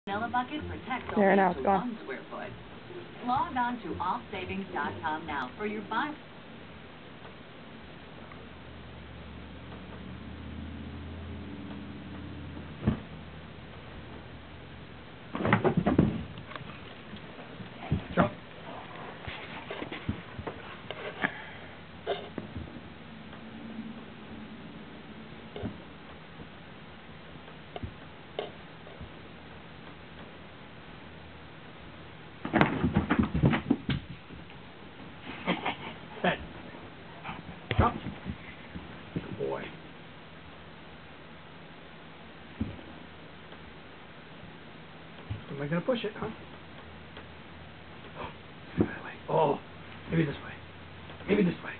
Vanilla bucket protects There, only now up it's to gone. 1 square foot. Log on to allsavings.com now for your buy. Drop. Set. Drop. Good boy. Am I gonna push it, huh? Oh, maybe this way. Maybe this way.